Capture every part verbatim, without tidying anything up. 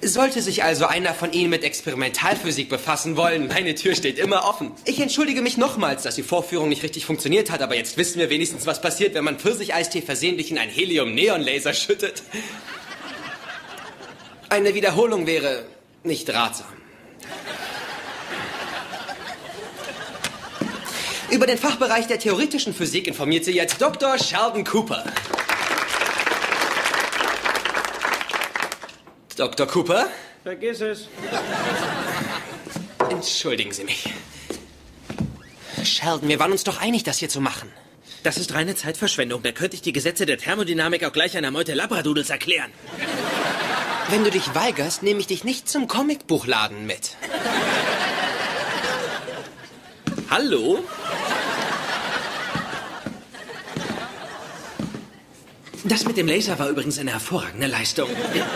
Sollte sich also einer von Ihnen mit Experimentalphysik befassen wollen, meine Tür steht immer offen. Ich entschuldige mich nochmals, dass die Vorführung nicht richtig funktioniert hat, aber jetzt wissen wir wenigstens, was passiert, wenn man Pfirsicheistee versehentlich in einen Helium-Neon-Laser schüttet. Eine Wiederholung wäre nicht ratsam. Über den Fachbereich der theoretischen Physik informiert Sie jetzt Doktor Sheldon Cooper. Doktor Cooper? Vergiss es. Entschuldigen Sie mich. Sheldon, wir waren uns doch einig, das hier zu machen. Das ist reine Zeitverschwendung. Da könnte ich die Gesetze der Thermodynamik auch gleich einer Meute Labradoodles erklären. Wenn du dich weigerst, nehme ich dich nicht zum Comicbuchladen mit. Hallo? Das mit dem Laser war übrigens eine hervorragende Leistung.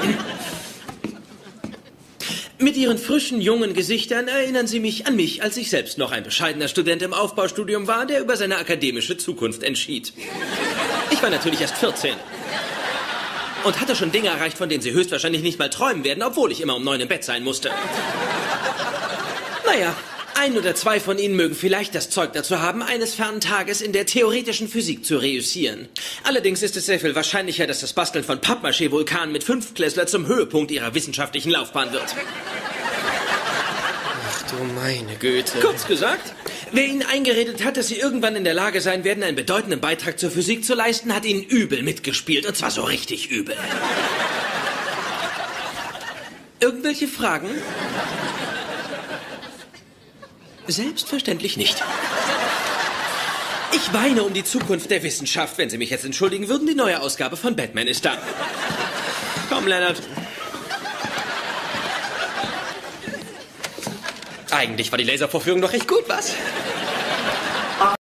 Mit Ihren frischen, jungen Gesichtern erinnern Sie mich an mich, als ich selbst noch ein bescheidener Student im Aufbaustudium war, der über seine akademische Zukunft entschied. Ich war natürlich erst vierzehn. Und hatte schon Dinge erreicht, von denen Sie höchstwahrscheinlich nicht mal träumen werden, obwohl ich immer um neun im Bett sein musste. Naja, ein oder zwei von Ihnen mögen vielleicht das Zeug dazu haben, eines fernen Tages in der theoretischen Physik zu reüssieren. Allerdings ist es sehr viel wahrscheinlicher, dass das Basteln von Pappmaché-Vulkanen mit Fünftklässler zum Höhepunkt Ihrer wissenschaftlichen Laufbahn wird. Ach du meine Güte. Kurz gesagt, wer Ihnen eingeredet hat, dass Sie irgendwann in der Lage sein werden, einen bedeutenden Beitrag zur Physik zu leisten, hat Ihnen übel mitgespielt. Und zwar so richtig übel. Irgendwelche Fragen? Selbstverständlich nicht. Ich weine um die Zukunft der Wissenschaft. Wenn Sie mich jetzt entschuldigen würden, die neue Ausgabe von Batman ist da. Komm, Leonard. Eigentlich war die Laservorführung doch recht gut, was?